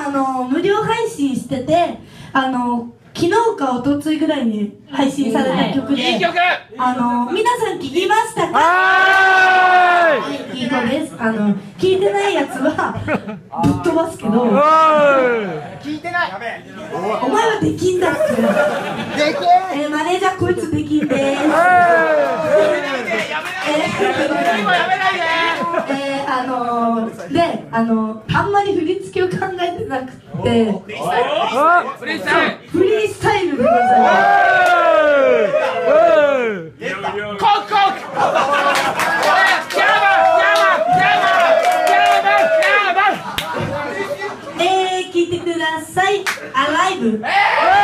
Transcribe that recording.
無料配信してて、昨日か一昨日ぐらいに配信された曲で、 いい曲。 皆さん聞きましたか？はい、いい子です。聞いてないやつはぶっ飛ばすけど、 聞いてない。 お前はできんだって。 でけマネージャーこいつできんでーす。 やめないで。 で、あんまり振り付けを考えてなくて、 フリースタイルでございます。コクコク。聞いてください。アライブ。